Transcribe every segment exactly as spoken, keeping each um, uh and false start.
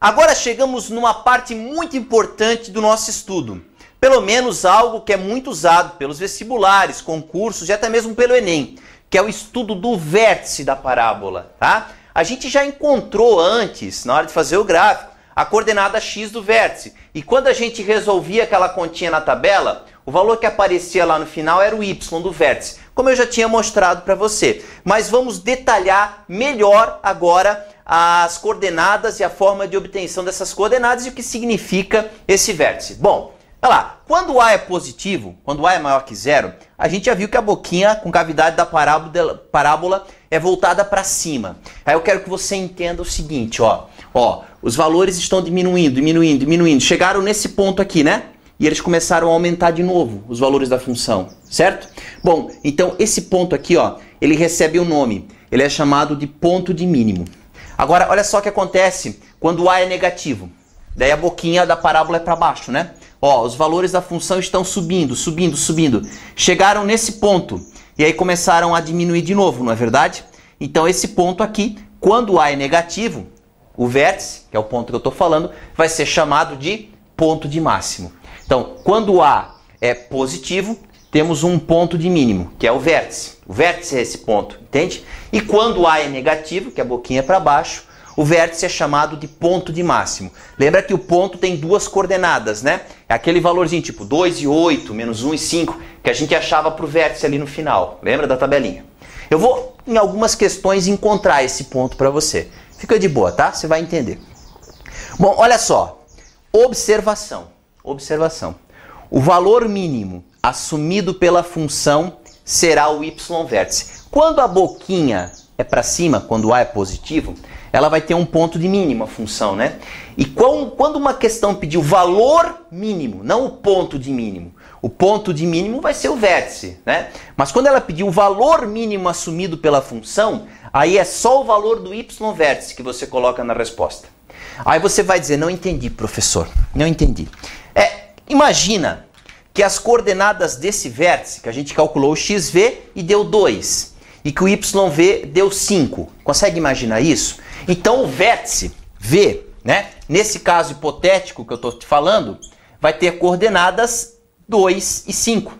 Agora chegamos numa parte muito importante do nosso estudo. Pelo menos algo que é muito usado pelos vestibulares, concursos e até mesmo pelo Enem, que é o estudo do vértice da parábola, tá? A gente já encontrou antes, na hora de fazer o gráfico, a coordenada x do vértice. E quando a gente resolvia aquela continha na tabela, o valor que aparecia lá no final era o y do vértice, como eu já tinha mostrado para você. Mas vamos detalhar melhor agora as coordenadas e a forma de obtenção dessas coordenadas e o que significa esse vértice. Bom, olha lá, quando o A é positivo, quando o A é maior que zero, a gente já viu que a boquinha com cavidade da parábola, parábola é voltada para cima. Aí eu quero que você entenda o seguinte, ó, ó, os valores estão diminuindo, diminuindo, diminuindo, chegaram nesse ponto aqui, né? E eles começaram a aumentar de novo os valores da função, certo? Bom, então esse ponto aqui, ó, ele recebe um nome, ele é chamado de ponto de mínimo. Agora, olha só o que acontece quando o A é negativo. Daí a boquinha da parábola é para baixo, né? Ó, os valores da função estão subindo, subindo, subindo. Chegaram nesse ponto e aí começaram a diminuir de novo, não é verdade? Então esse ponto aqui, quando o A é negativo, o vértice, que é o ponto que eu estou falando, vai ser chamado de ponto de máximo. Então, quando o A é positivo, temos um ponto de mínimo, que é o vértice. O vértice é esse ponto, entende? E quando o A é negativo, que é a boquinha para baixo, o vértice é chamado de ponto de máximo. Lembra que o ponto tem duas coordenadas, né? É aquele valorzinho tipo dois e oito, menos um e cinco, que a gente achava para o vértice ali no final. Lembra da tabelinha? Eu vou, em algumas questões, encontrar esse ponto para você. Fica de boa, tá? Você vai entender. Bom, olha só. Observação. Observação. O valor mínimo assumido pela função será o y vértice. Quando a boquinha é para cima, quando o A é positivo, ela vai ter um ponto de mínimo, a função, né? E quando uma questão pedir o valor mínimo, não o ponto de mínimo, o ponto de mínimo vai ser o vértice, né? Mas quando ela pedir o valor mínimo assumido pela função, aí é só o valor do y vértice que você coloca na resposta. Aí você vai dizer, não entendi, professor, não entendi. É, imagina que as coordenadas desse vértice, que a gente calculou o xv e deu dois, e que o yv deu cinco. Consegue imaginar isso? Então o vértice V, né, nesse caso hipotético que eu estou te falando, vai ter coordenadas dois e cinco,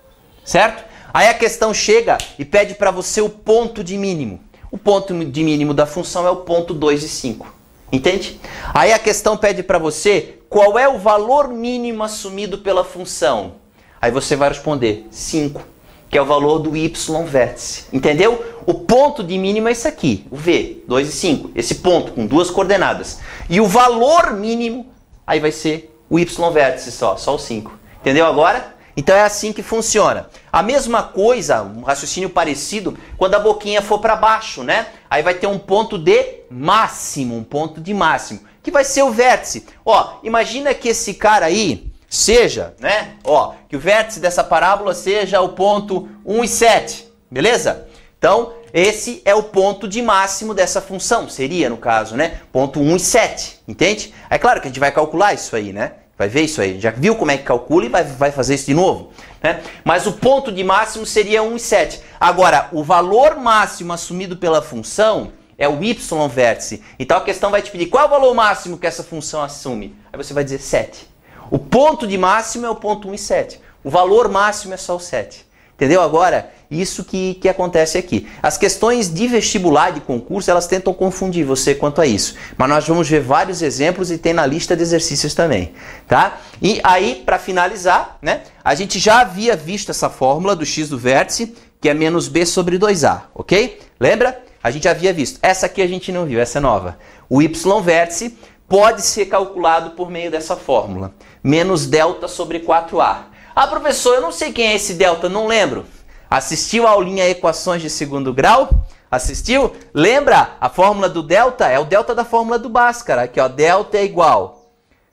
certo? Aí a questão chega e pede para você o ponto de mínimo. O ponto de mínimo da função é o ponto dois e cinco, entende? Aí a questão pede para você qual é o valor mínimo assumido pela função. Aí você vai responder cinco, que é o valor do y vértice, entendeu? O ponto de mínimo é esse aqui, o V, dois e cinco, esse ponto com duas coordenadas. E o valor mínimo, aí vai ser o y vértice só, só o cinco. Entendeu agora? Então é assim que funciona. A mesma coisa, um raciocínio parecido, quando a boquinha for para baixo, né? Aí vai ter um ponto de máximo, um ponto de máximo, que vai ser o vértice. Ó, imagina que esse cara aí seja, né? Ó, que o vértice dessa parábola seja o ponto um e sete, beleza? Então, esse é o ponto de máximo dessa função, seria no caso, né? Ponto um e sete, entende? É claro que a gente vai calcular isso aí, né? Vai ver isso aí, já viu como é que calcula e vai, vai fazer isso de novo, né? Mas o ponto de máximo seria um e sete. Agora, o valor máximo assumido pela função é o y vértice. Então a questão vai te pedir qual é o valor máximo que essa função assume. Aí você vai dizer sete. O ponto de máximo é o ponto um e sete. O valor máximo é só o sete. Entendeu agora? Isso que, que acontece aqui. As questões de vestibular, de concurso, elas tentam confundir você quanto a isso. Mas nós vamos ver vários exemplos e tem na lista de exercícios também. Tá? E aí, para finalizar, né, a gente já havia visto essa fórmula do x do vértice, que é menos b sobre dois a, ok? Lembra? A gente havia visto. Essa aqui a gente não viu, essa é nova. O y vértice pode ser calculado por meio dessa fórmula. Menos delta sobre quatro a. Ah, professor, eu não sei quem é esse delta, não lembro. Assistiu a aulinha Equações de segundo grau? Assistiu? Lembra? A fórmula do delta é o delta da fórmula do Bhaskara. Aqui, ó, delta é igual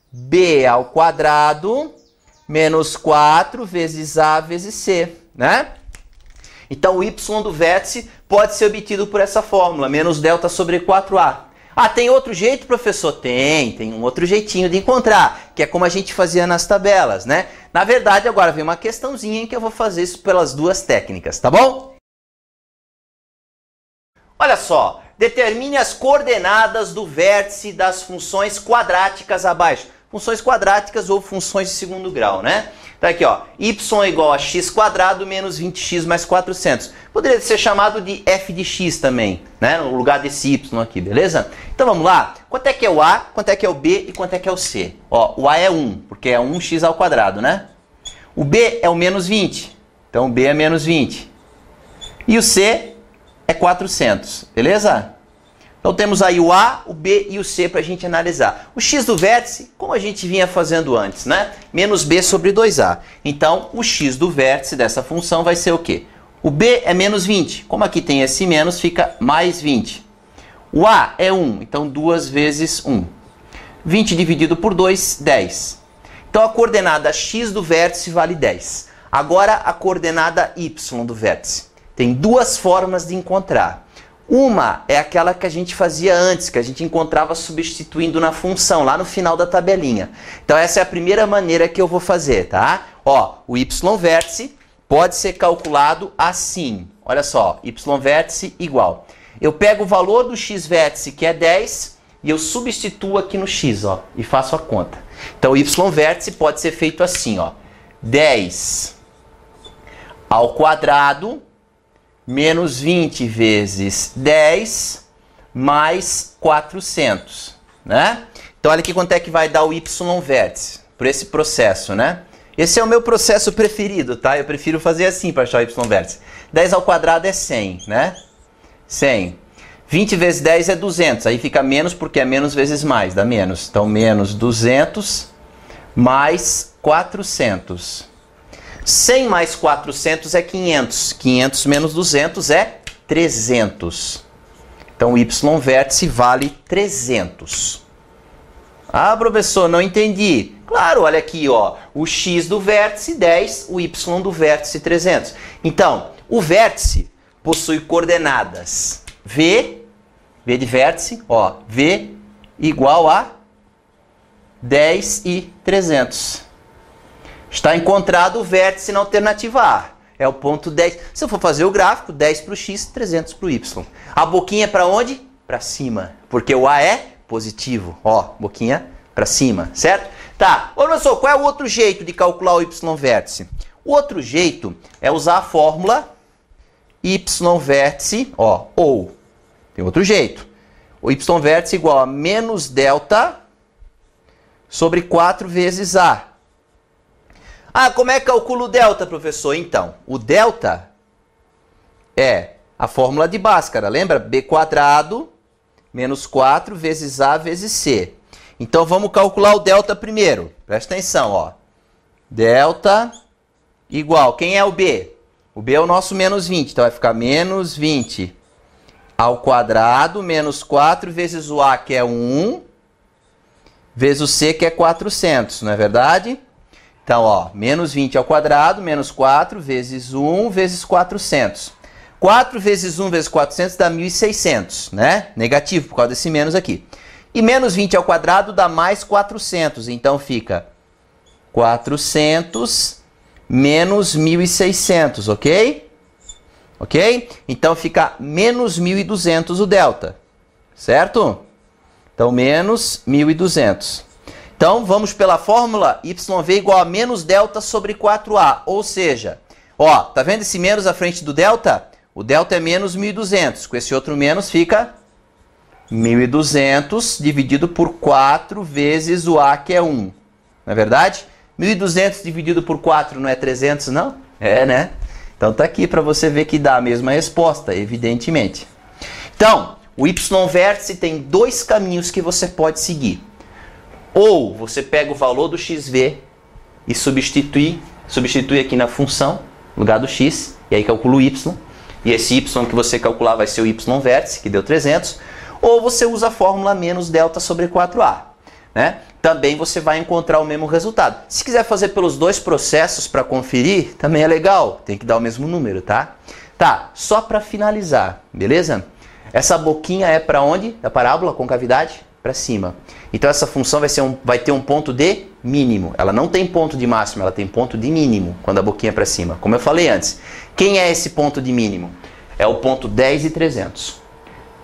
b ao quadrado menos quatro vezes a vezes c, né? Então o y do vértice pode ser obtido por essa fórmula, menos delta sobre quatro a. Ah, tem outro jeito, professor? Tem, tem um outro jeitinho de encontrar, que é como a gente fazia nas tabelas, né? Na verdade, agora vem uma questãozinha em que eu vou fazer isso pelas duas técnicas, tá bom? Olha só, determine as coordenadas do vértice das funções quadráticas abaixo. Funções quadráticas ou funções de segundo grau, né? Tá aqui, ó, y igual a x quadrado menos vinte x mais quatrocentos. Poderia ser chamado de f de x também, né? No lugar desse y aqui, beleza? Então vamos lá. Quanto é que é o a, quanto é que é o b e quanto é que é o c? Ó, o a é um, porque é um x ao quadrado, né? O b é o menos vinte, então o b é menos vinte. E o c é quatrocentos, beleza? Então temos aí o a, o b e o c para a gente analisar. O x do vértice, como a gente vinha fazendo antes, né? Menos b sobre dois a. Então o x do vértice dessa função vai ser o quê? O b é menos vinte. Como aqui tem esse menos, fica mais vinte. O a é um, então duas vezes um. vinte dividido por dois, dez. Então a coordenada x do vértice vale dez. Agora a coordenada y do vértice. Tem duas formas de encontrar. Uma é aquela que a gente fazia antes, que a gente encontrava substituindo na função, lá no final da tabelinha. Então essa é a primeira maneira que eu vou fazer, tá? Ó, o y vértice pode ser calculado assim. Olha só, y vértice igual. Eu pego o valor do x vértice, que é dez, e eu substituo aqui no x, ó, e faço a conta. Então o y vértice pode ser feito assim, ó. dez ao quadrado menos vinte vezes dez mais quatrocentos, né? Então olha aqui quanto é que vai dar o y vértice por esse processo, né? Esse é o meu processo preferido, tá? Eu prefiro fazer assim para achar o y vértice. dez ao quadrado é cem, né? cem. vinte vezes dez é duzentos, aí fica menos porque é menos vezes mais, dá menos. Então menos duzentos mais quatrocentos. cem mais quatrocentos é quinhentos. quinhentos menos duzentos é trezentos. Então, o y vértice vale trezentos. Ah, professor, não entendi. Claro, olha aqui, ó. O x do vértice dez, o y do vértice trezentos. Então, o vértice possui coordenadas v, v de vértice, ó, v igual a dez e trezentos. Está encontrado o vértice na alternativa A. É o ponto dez. Se eu for fazer o gráfico, dez para o x, trezentos para o y. A boquinha é para onde? Para cima. Porque o A é positivo. Ó, boquinha para cima, certo? Tá. Ô, professor, qual é o outro jeito de calcular o y vértice? O outro jeito é usar a fórmula y vértice, ó, ou. Tem outro jeito. O y vértice igual a menos delta sobre quatro vezes A. Ah, como é que calcula o delta, professor? Então, o delta é a fórmula de Bhaskara, lembra? B quadrado menos quatro vezes A vezes C. Então, vamos calcular o delta primeiro. Presta atenção, ó. Delta igual, quem é o B? O B é o nosso menos vinte, então vai ficar menos vinte ao quadrado menos quatro vezes o A, que é um, vezes o C, que é quatrocentos, não é verdade? Então, ó, menos vinte ao quadrado, menos quatro, vezes um, vezes quatrocentos. quatro vezes um vezes quatrocentos dá mil e seiscentos, né? Negativo, por causa desse menos aqui. E menos vinte ao quadrado dá mais quatrocentos. Então, fica quatrocentos menos mil e seiscentos, ok? Ok? Então, fica menos mil e duzentos o delta, certo? Então, menos mil e duzentos. Então, vamos pela fórmula yv igual a menos delta sobre quatro a. Ou seja, ó, tá vendo esse menos à frente do delta? O delta é menos mil e duzentos. Com esse outro menos fica mil e duzentos dividido por quatro vezes o a, que é um. Não é verdade? mil e duzentos dividido por quatro não é trezentos, não? É, né? Então, tá aqui para você ver que dá a mesma resposta, evidentemente. Então, o y vértice tem dois caminhos que você pode seguir. Ou você pega o valor do xv e substitui, substitui aqui na função, no lugar do x, e aí calcula o y. E esse y que você calcular vai ser o y vértice, que deu trezentos. Ou você usa a fórmula menos delta sobre quatro a. Né? Também você vai encontrar o mesmo resultado. Se quiser fazer pelos dois processos para conferir, também é legal. Tem que dar o mesmo número, tá? Tá, só para finalizar, beleza? Essa boquinha é para onde? Da parábola, concavidade? Para cima. Então essa função vai, ser um, vai ter um ponto de mínimo. Ela não tem ponto de máximo, ela tem ponto de mínimo quando a boquinha é para cima. Como eu falei antes. Quem é esse ponto de mínimo? É o ponto dez e trezentos.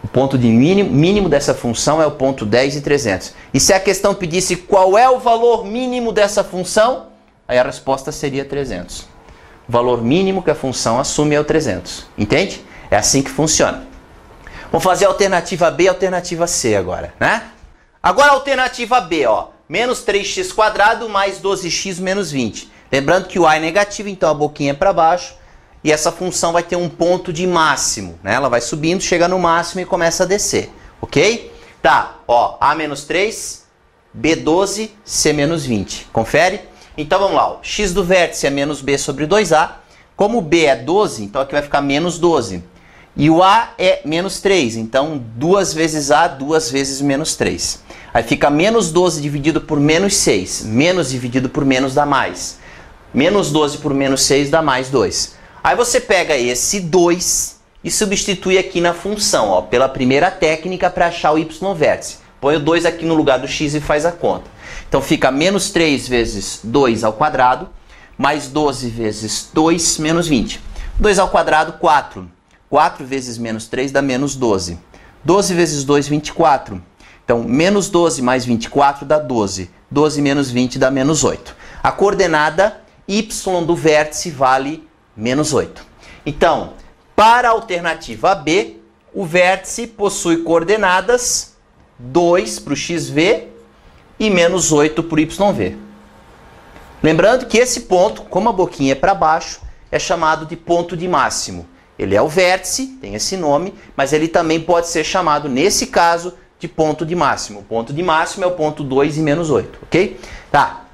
O ponto de mínimo, mínimo dessa função é o ponto dez e trezentos. E se a questão pedisse qual é o valor mínimo dessa função, aí a resposta seria trezentos. O valor mínimo que a função assume é o trezentos. Entende? É assim que funciona. Vamos fazer a alternativa B e a alternativa C agora, né? Agora a alternativa B, ó. Menos três x quadrado mais doze x menos vinte. Lembrando que o A é negativo, então a boquinha é para baixo. E essa função vai ter um ponto de máximo, né? Ela vai subindo, chega no máximo e começa a descer, ok? Tá, ó, A menos três, B doze, C menos vinte. Confere? Então vamos lá, ó. X do vértice é menos B sobre dois A. Como B é doze, então aqui vai ficar menos doze. E o A é menos três, então duas vezes A, duas vezes menos três. Aí fica menos doze dividido por menos seis. Menos dividido por menos dá mais. Menos doze por menos seis dá mais dois. Aí você pega esse dois e substitui aqui na função, ó, pela primeira técnica para achar o y vértice. Põe o dois aqui no lugar do x e faz a conta. Então fica menos três vezes dois ao quadrado, mais doze vezes dois, menos vinte. dois ao quadrado, quatro. quatro vezes menos três dá menos doze. doze vezes dois, vinte e quatro. Então, menos doze mais vinte e quatro dá doze. doze menos vinte dá menos oito. A coordenada y do vértice vale menos oito. Então, para a alternativa B, o vértice possui coordenadas dois para o xv e menos oito para o yv. Lembrando que esse ponto, como a boquinha é para baixo, é chamado de ponto de máximo. Ele é o vértice, tem esse nome, mas ele também pode ser chamado, nesse caso, de ponto de máximo. O ponto de máximo é o ponto dois e menos oito, ok? Tá.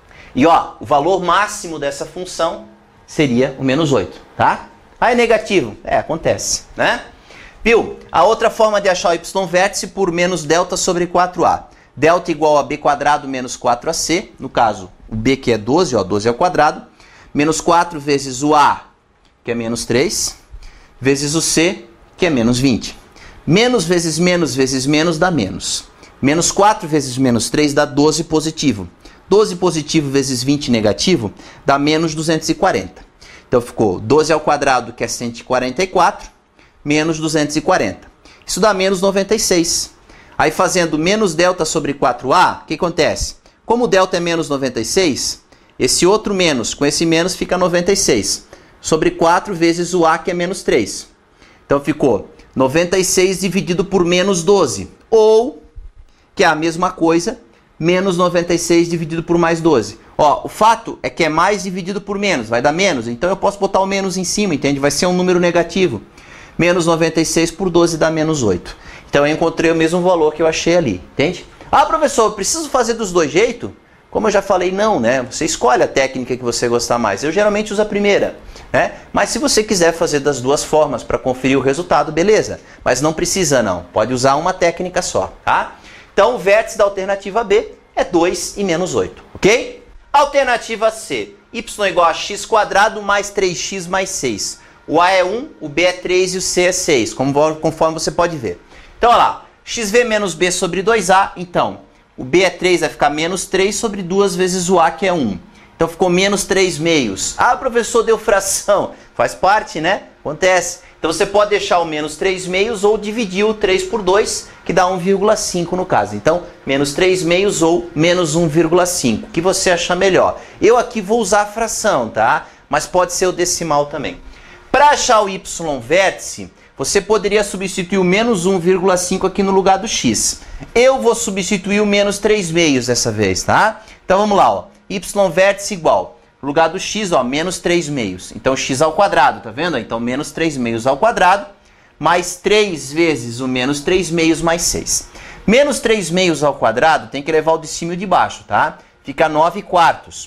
E ó, o valor máximo dessa função seria o menos oito, tá? Ah, é negativo? É, acontece, né? Viu? A outra forma de achar o y vértice por menos delta sobre quatro a. Delta igual a b quadrado menos quatro a c, no caso, o b que é doze, ó, doze ao quadrado, menos quatro vezes o a, que é menos três, vezes o c, que é menos vinte. Menos vezes menos vezes menos dá menos. Menos quatro vezes menos três dá doze positivo. doze positivo vezes vinte negativo dá menos duzentos e quarenta. Então ficou doze ao quadrado, que é cento e quarenta e quatro, menos duzentos e quarenta. Isso dá menos noventa e seis. Aí fazendo menos delta sobre quatro a, o que acontece? Como o delta é menos noventa e seis, esse outro menos com esse menos fica noventa e seis. Sobre quatro vezes o a, que é menos três. Então ficou noventa e seis dividido por menos doze. Ou, que é a mesma coisa, menos noventa e seis dividido por mais doze. Ó, o fato é que é mais dividido por menos, vai dar menos. Então eu posso botar o menos em cima, entende? Vai ser um número negativo. Menos noventa e seis por doze dá menos oito. Então eu encontrei o mesmo valor que eu achei ali, entende? Ah, professor, eu preciso fazer dos dois jeitos? Como eu já falei, não, né? Você escolhe a técnica que você gostar mais. Eu geralmente uso a primeira, né? Mas se você quiser fazer das duas formas para conferir o resultado, beleza. Mas não precisa, não. Pode usar uma técnica só, tá? Então, o vértice da alternativa B é dois e menos oito, ok? Alternativa C. Y igual a x quadrado mais três x mais seis. O A é um, o B é três e o C é seis, conforme você pode ver. Então, olha lá. xv menos b sobre dois a, então... O B é três, vai ficar menos três sobre duas vezes o A, que é um. Então ficou menos três meios. Ah, professor, deu fração. Faz parte, né? Acontece. Então você pode deixar o menos três meios ou dividir o três por dois, que dá um vírgula cinco no caso. Então, menos três meios ou menos um vírgula cinco. O que você achar melhor? Eu aqui vou usar a fração, tá? Mas pode ser o decimal também. Para achar o y vértice, você poderia substituir o menos um vírgula cinco aqui no lugar do x. Eu vou substituir o menos três meios dessa vez, tá? Então vamos lá, ó. Y vértice igual. No lugar do x, ó, menos três meios. Então x ao quadrado, tá vendo? Então menos três meios ao quadrado, mais três vezes o menos três meios mais seis. Menos três meios ao quadrado tem que levar o decímio de baixo, tá? Fica nove quartos.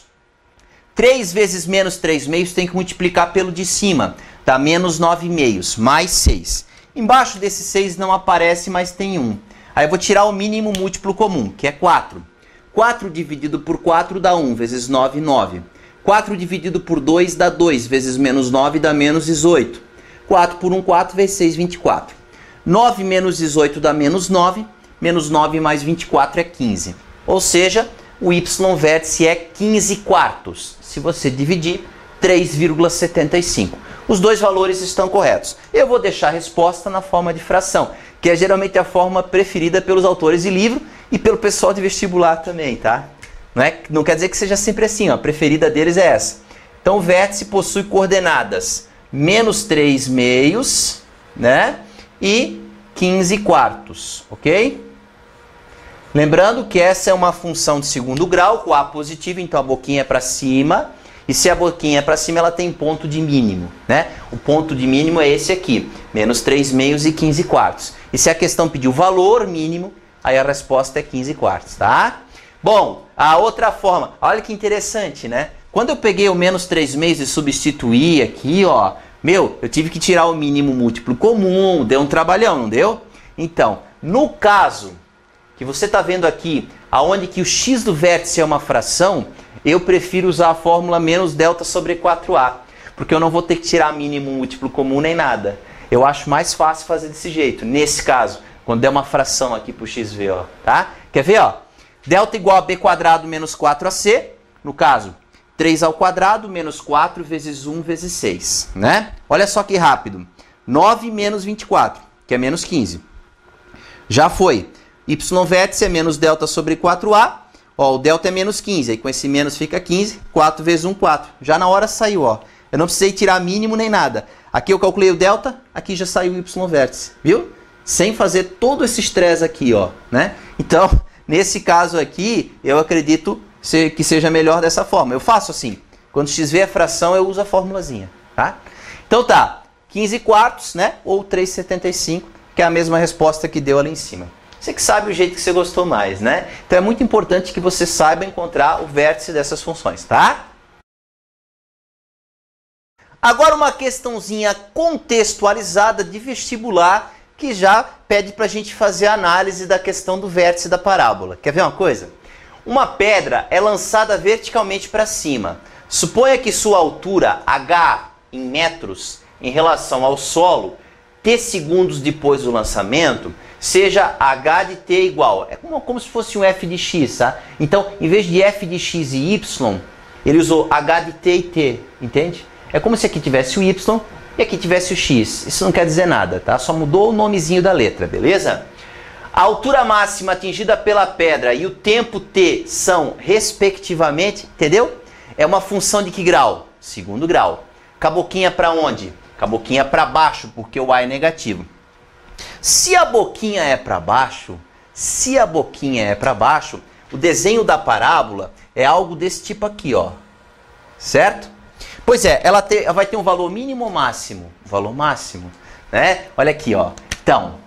três vezes menos três meios tem que multiplicar pelo de cima. Dá menos nove meios, mais seis. Embaixo desse seis não aparece, mas tem um. Aí eu vou tirar o mínimo múltiplo comum, que é quatro. quatro dividido por quatro dá um, vezes nove, nove. quatro dividido por dois dá dois, vezes menos nove dá menos dezoito. quatro por um, quatro, vezes seis, vinte e quatro. nove menos dezoito dá menos nove, menos nove mais vinte e quatro é quinze. Ou seja, o y vértice é quinze quartos. Se você dividir, três vírgula setenta e cinco. Os dois valores estão corretos. Eu vou deixar a resposta na forma de fração, que é geralmente a forma preferida pelos autores de livro e pelo pessoal de vestibular também, tá? Não, é, não quer dizer que seja sempre assim, ó, a preferida deles é essa. Então o vértice possui coordenadas menos três meios, né? E quinze quartos, ok? Lembrando que essa é uma função de segundo grau, com A positivo, então a boquinha é para cima. E se a boquinha é para cima, ela tem ponto de mínimo, né? O ponto de mínimo é esse aqui, menos três meios e quinze quartos. E se a questão pedir o valor mínimo, aí a resposta é quinze quartos, tá? Bom, a outra forma, olha que interessante, né? Quando eu peguei o menos três meios e substituí aqui, ó, meu, eu tive que tirar o mínimo múltiplo comum, deu um trabalhão, não deu? Então, no caso que você está vendo aqui, aonde que o x do vértice é uma fração, eu prefiro usar a fórmula menos delta sobre quatro a, porque eu não vou ter que tirar mínimo múltiplo comum nem nada. Eu acho mais fácil fazer desse jeito, nesse caso, quando der uma fração aqui para o x ver, ó, tá? Quer ver, ó? Delta igual a b quadrado menos quatro a c, no caso, três ao quadrado menos quatro vezes um vezes seis, né? Olha só que rápido. nove menos vinte e quatro, que é menos quinze. Já foi. Y vértice é menos delta sobre quatro a. Ó, o delta é menos quinze. Aí com esse menos fica quinze. quatro vezes um, quatro. Já na hora saiu, ó. Eu não precisei tirar mínimo nem nada. Aqui eu calculei o delta, aqui já saiu o Y vértice. Viu? Sem fazer todo esse estresse aqui, ó, né? Então, nesse caso aqui, eu acredito que seja melhor dessa forma. Eu faço assim. Quando x vê a fração, eu uso a formulazinha, tá? Então tá. quinze quartos, né? Ou três vírgula setenta e cinco, que é a mesma resposta que deu ali em cima. Você que sabe o jeito que você gostou mais, né? Então é muito importante que você saiba encontrar o vértice dessas funções, tá? Agora uma questãozinha contextualizada de vestibular que já pede para a gente fazer a análise da questão do vértice da parábola. Quer ver uma coisa? Uma pedra é lançada verticalmente para cima. Suponha que sua altura, h em metros, em relação ao solo, t segundos depois do lançamento, seja h de t igual. É como, como se fosse um f de x, tá? Então, em vez de f de x e y, ele usou h de t e t, entende? É como se aqui tivesse o y e aqui tivesse o x. Isso não quer dizer nada, tá? Só mudou o nomezinho da letra, beleza? A altura máxima atingida pela pedra e o tempo t são, respectivamente, entendeu? É uma função de que grau? Segundo grau. Caboquinha para onde? Caboquinha para baixo, porque o a é negativo. Se a boquinha é para baixo, se a boquinha é para baixo, o desenho da parábola é algo desse tipo aqui, ó. Certo? Pois é, ela, te, ela vai ter um valor mínimo ou máximo? Valor máximo, né? Olha aqui, ó. Então,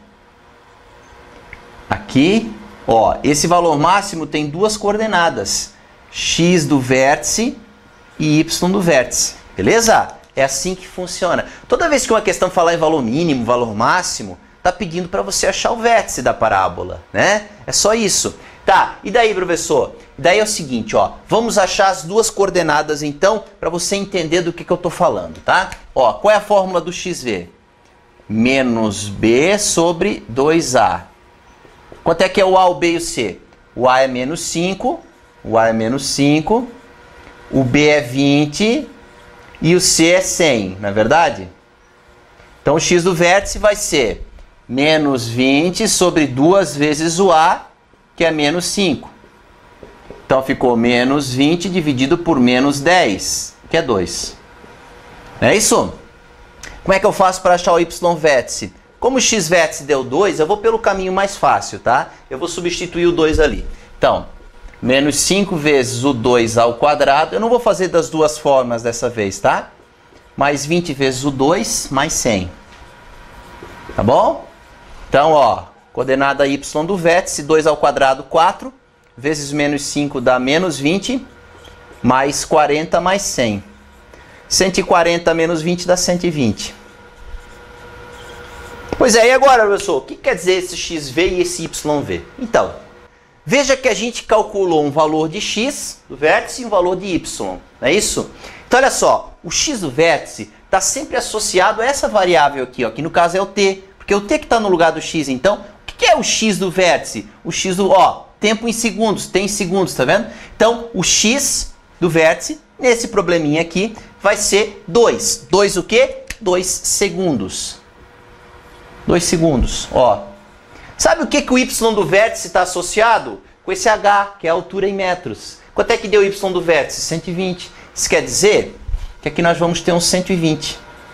aqui, ó, esse valor máximo tem duas coordenadas, x do vértice e y do vértice, beleza? É assim que funciona. Toda vez que uma questão falar em valor mínimo, valor máximo, tá pedindo para você achar o vértice da parábola, né? É só isso. Tá, e daí, professor? Daí é o seguinte, ó, vamos achar as duas coordenadas, então, para você entender do que, que eu tô falando, tá? Ó, qual é a fórmula do x v? Menos b sobre dois a. Quanto é que é o a, o b e o c? O a é menos cinco, o a é menos cinco, o b é vinte e o c é cem, não é verdade? Então o x do vértice vai ser menos vinte sobre duas vezes o a, que é menos cinco. Então ficou menos vinte dividido por menos dez, que é dois. Não é isso? Como é que eu faço para achar o y vértice? Como o x vértice deu dois, eu vou pelo caminho mais fácil, tá? Eu vou substituir o dois ali. Então, menos cinco vezes o dois ao quadrado. Eu não vou fazer das duas formas dessa vez, tá? Mais vinte vezes o dois, mais cem. Tá bom? Então, ó, coordenada y do vértice, dois ao quadrado, quatro. Vezes menos cinco dá menos vinte. Mais quarenta, mais cem. cento e quarenta menos vinte dá cento e vinte. Pois é, e agora, professor? O que quer dizer esse x v e esse y v? Então, veja que a gente calculou um valor de x do vértice e um valor de y, não é isso? Então, olha só, o x do vértice está sempre associado a essa variável aqui, ó, que no caso é o t, porque o t que está no lugar do x, então, o que é o x do vértice? O x do, ó, tempo em segundos, tem em segundos, tá vendo? Então, o x do vértice, nesse probleminha aqui, vai ser dois. dois o quê? dois segundos. dois segundos, ó. Sabe o que, que o y do vértice está associado? Com esse h, que é a altura em metros. Quanto é que deu o y do vértice? cento e vinte. Isso quer dizer que aqui nós vamos ter um cento e vinte.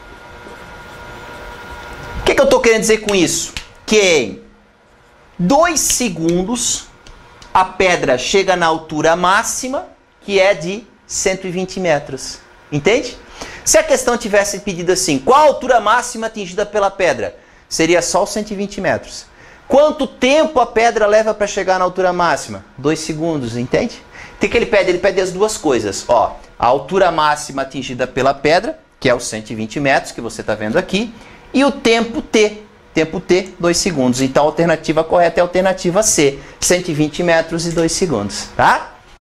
O que, que eu estou querendo dizer com isso? Que em dois segundos a pedra chega na altura máxima, que é de cento e vinte metros. Entende? Se a questão tivesse pedido assim, qual a altura máxima atingida pela pedra? Seria só os cento e vinte metros. Quanto tempo a pedra leva para chegar na altura máxima? dois segundos, entende? O que ele pede? Ele pede as duas coisas. Ó, a altura máxima atingida pela pedra, que é os cento e vinte metros, que você está vendo aqui, e o tempo t. Tempo t, dois segundos. Então a alternativa correta é a alternativa C, cento e vinte metros e dois segundos, tá?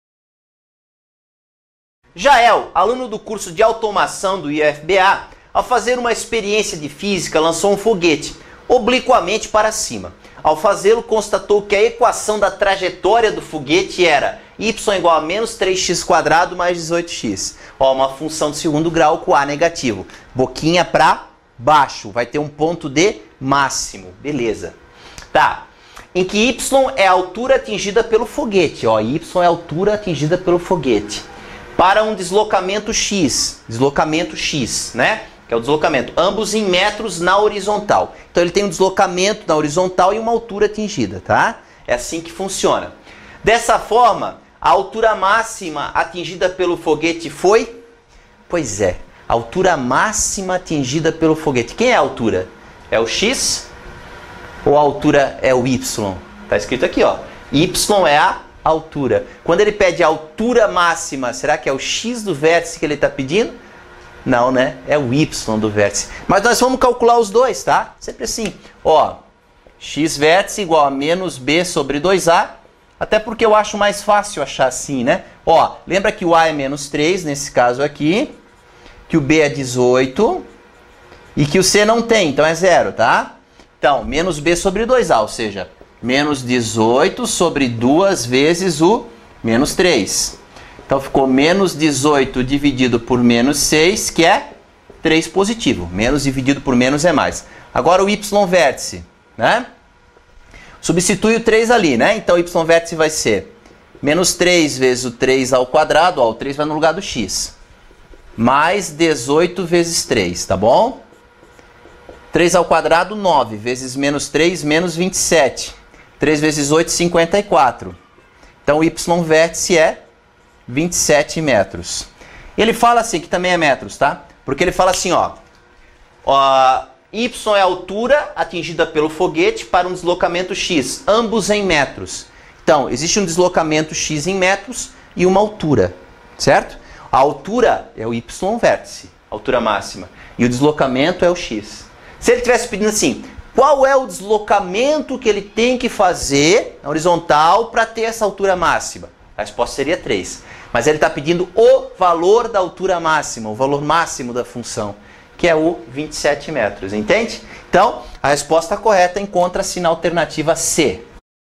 Jael, aluno do curso de automação do I F B A, ao fazer uma experiência de física, lançou um foguete obliquamente para cima. Ao fazê-lo, constatou que a equação da trajetória do foguete era y igual a menos três x quadrado mais dezoito x. Ó, uma função de segundo grau com A negativo. Boquinha para baixo. Vai ter um ponto de máximo. Beleza. Tá. Em que y é a altura atingida pelo foguete. Ó, y é a altura atingida pelo foguete. Para um deslocamento x. Deslocamento x, né? Que é o deslocamento, ambos em metros na horizontal. Então ele tem um deslocamento na horizontal e uma altura atingida, tá? É assim que funciona. Dessa forma, a altura máxima atingida pelo foguete foi? Pois é, a altura máxima atingida pelo foguete. Quem é a altura? É o x ou a altura é o y? Tá escrito aqui, ó. Y é a altura. Quando ele pede a altura máxima, será que é o x do vértice que ele está pedindo? Não, né? É o y do vértice. Mas nós vamos calcular os dois, tá? Sempre assim. Ó, x vértice igual a menos b sobre dois a. Até porque eu acho mais fácil achar assim, né? Ó, lembra que o a é menos três, nesse caso aqui. Que o b é dezoito. E que o c não tem, então é zero, tá? Então, menos b sobre dois a, ou seja, menos dezoito sobre duas vezes o menos três. Então ficou menos dezoito dividido por menos seis, que é três positivo. Menos dividido por menos é mais. Agora o y vértice, né? Substitui o três ali, né? Então o y vértice vai ser menos três vezes o três ao quadrado, ó, o três vai no lugar do x. Mais dezoito vezes três, tá bom? três ao quadrado, nove, vezes menos três, menos vinte e sete. três vezes oito, cinquenta e quatro. Então o y vértice é vinte e sete metros. Ele fala assim, que também é metros, tá? Porque ele fala assim, ó, ó, y é a altura atingida pelo foguete para um deslocamento x, ambos em metros. Então, existe um deslocamento x em metros e uma altura, certo? A altura é o y vértice, altura máxima, e o deslocamento é o x. Se ele estivesse pedindo assim, qual é o deslocamento que ele tem que fazer na horizontal para ter essa altura máxima? A resposta seria três. Mas ele está pedindo o valor da altura máxima, o valor máximo da função, que é o vinte e sete metros, entende? Então, a resposta correta encontra-se na alternativa C.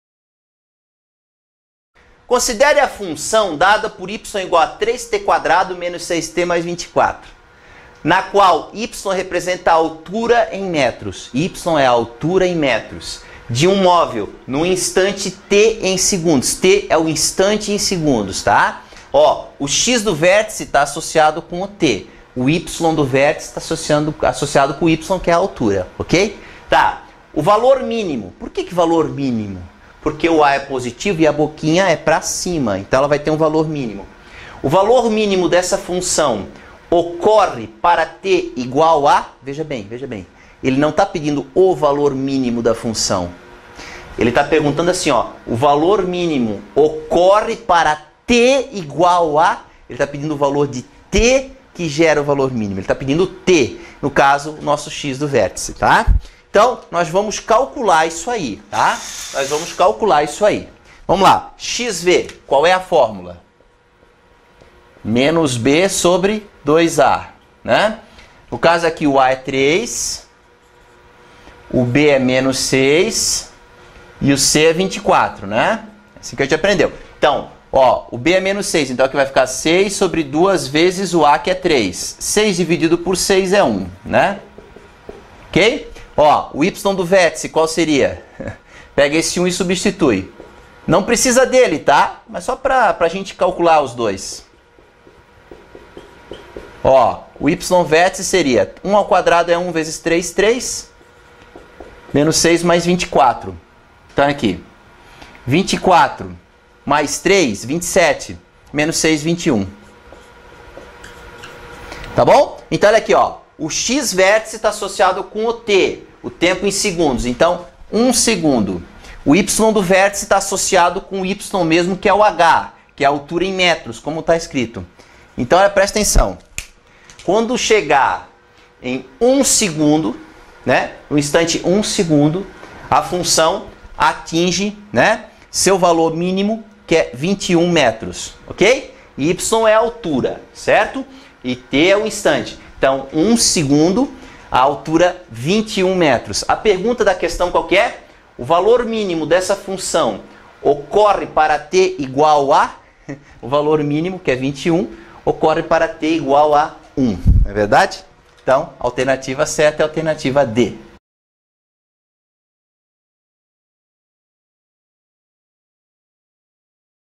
Considere a função dada por y igual a três t quadrado menos seis t mais vinte e quatro, na qual y representa a altura em metros. Y é a altura em metros de um móvel no instante t em segundos. T é o instante em segundos, tá? Ó, o x do vértice está associado com o t. O y do vértice está associado, associado com o y, que é a altura, ok? Tá, o valor mínimo. Por que que valor mínimo? Porque o a é positivo e a boquinha é para cima, então ela vai ter um valor mínimo. O valor mínimo dessa função ocorre para t igual a... Veja bem, veja bem. Ele não está pedindo o valor mínimo da função. Ele está perguntando assim, ó, o valor mínimo ocorre para t igual a... Ele está pedindo o valor de t que gera o valor mínimo. Ele está pedindo t, no caso, o nosso x do vértice, tá? Então, nós vamos calcular isso aí, tá? Nós vamos calcular isso aí. Vamos lá. xv, qual é a fórmula? Menos b sobre dois a, né? No caso aqui, o a é três, o b é menos seis e o c é vinte e quatro, né? Assim que a gente aprendeu. Então, Ó, o b é menos seis, então aqui vai ficar seis sobre duas vezes o a, que é três. seis dividido por seis é um, né? Ok? Ó, o y do vértice, qual seria? Pega esse um e substitui. Não precisa dele, tá? Mas só para a gente calcular os dois. Ó, o y vértice seria um ao quadrado é um vezes três, três. Menos seis mais vinte e quatro. Então aqui. vinte e quatro mais três, vinte e sete. Menos seis, vinte e um. Tá bom? Então olha aqui, ó. O x vértice está associado com o t, o tempo em segundos. Então, um segundo. O y do vértice está associado com o y mesmo, que é o h, que é a altura em metros, como está escrito. Então, olha, presta atenção. Quando chegar em um segundo, né, no instante um segundo, a função atinge, né, seu valor mínimo, que é vinte e um metros, ok? Y é a altura, certo? E t é o instante. Então, um segundo, a altura vinte e um metros. A pergunta da questão qual que é? O valor mínimo dessa função ocorre para t igual a... O valor mínimo, que é vinte e um, ocorre para t igual a um. Não é verdade? Então, a alternativa certa é a alternativa D.